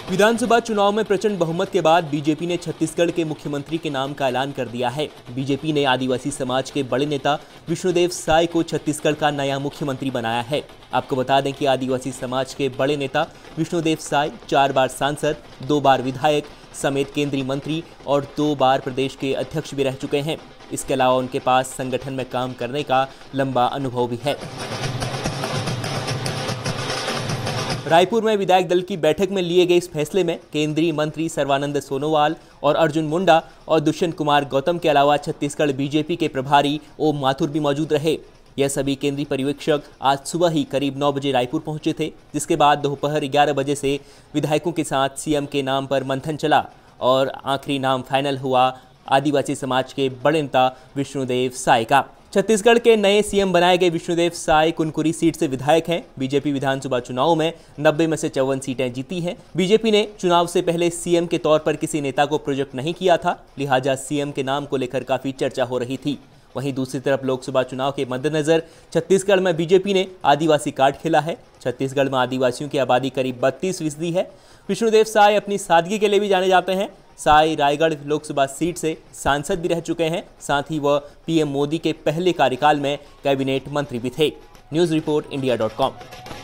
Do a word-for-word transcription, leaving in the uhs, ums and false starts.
विधानसभा चुनाव में प्रचंड बहुमत के बाद बीजेपी ने छत्तीसगढ़ के मुख्यमंत्री के नाम का ऐलान कर दिया है। बीजेपी ने आदिवासी समाज के बड़े नेता विष्णुदेव साय को छत्तीसगढ़ का नया मुख्यमंत्री बनाया है। आपको बता दें कि आदिवासी समाज के बड़े नेता विष्णुदेव साय चार बार सांसद, दो बार विधायक समेत केंद्रीय मंत्री और दो बार प्रदेश के अध्यक्ष भी रह चुके हैं। इसके अलावा उनके पास संगठन में काम करने का लंबा अनुभव भी है। रायपुर में विधायक दल की बैठक में लिए गए इस फैसले में केंद्रीय मंत्री सर्बानंद सोनोवाल और अर्जुन मुंडा और दुष्यंत कुमार गौतम के अलावा छत्तीसगढ़ बीजेपी के प्रभारी ओम माथुर भी मौजूद रहे। यह सभी केंद्रीय पर्यवेक्षक आज सुबह ही करीब नौ बजे रायपुर पहुंचे थे, जिसके बाद दोपहर ग्यारह बजे से विधायकों के साथ सीएम के नाम पर मंथन चला और आखिरी नाम फाइनल हुआ आदिवासी समाज के बड़े नेता विष्णुदेव साय का। छत्तीसगढ़ के नए सीएम बनाए गए विष्णुदेव साय कुनकुरी सीट से विधायक हैं। बीजेपी विधानसभा चुनाव में नब्बे में से चौवन सीटें जीती हैं। बीजेपी ने चुनाव से पहले सीएम के तौर पर किसी नेता को प्रोजेक्ट नहीं किया था, लिहाजा सीएम के नाम को लेकर काफी चर्चा हो रही थी। वहीं दूसरी तरफ लोकसभा चुनाव के मद्देनजर छत्तीसगढ़ में बीजेपी ने आदिवासी कार्ड खेला है। छत्तीसगढ़ में आदिवासियों की आबादी करीब बत्तीस फीसदी है। विष्णुदेव साय अपनी सादगी के लिए भी जाने जाते हैं। साय रायगढ़ लोकसभा सीट से सांसद भी रह चुके हैं। साथ ही वह पीएम मोदी के पहले कार्यकाल में कैबिनेट मंत्री भी थे। News report India dot com.